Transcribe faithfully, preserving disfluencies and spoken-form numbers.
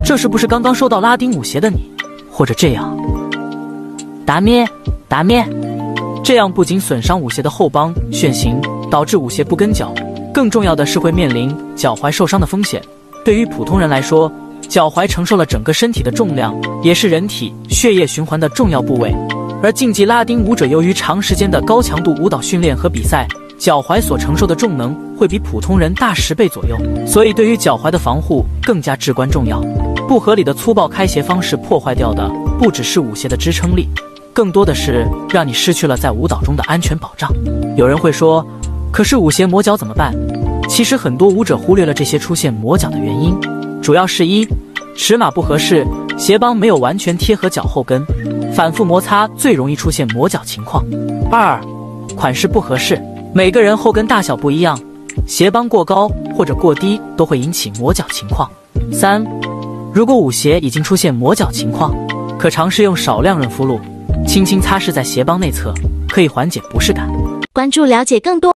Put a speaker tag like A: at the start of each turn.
A: 这是不是刚刚收到拉丁舞鞋的你？或者这样，打咩打咩，这样不仅损伤舞鞋的后帮旋形，导致舞鞋不跟脚，更重要的是会面临脚踝受伤的风险。对于普通人来说，脚踝承受了整个身体的重量，也是人体血液循环的重要部位。而竞技拉丁舞者由于长时间的高强度舞蹈训练和比赛，脚踝所承受的重能会比普通人大十倍左右，所以对于脚踝的防护更加至关重要。不合理的粗暴开鞋方式破坏掉的不只是舞鞋的支撑力，更多的是让你失去了在舞蹈中的安全保障。有人会说，可是舞鞋磨脚怎么办？其实很多舞者忽略了这些出现磨脚的原因，主要是一，尺码不合适，鞋帮没有完全贴合脚后跟，反复摩擦最容易出现磨脚情况；二，款式不合适，每个人后跟大小不一样，鞋帮过高或者过低都会引起磨脚情况；三，如果舞鞋已经出现磨脚情况，可尝试用少量润肤露轻轻擦拭在鞋帮内侧，可以缓解不适感。
B: 关注了解更多。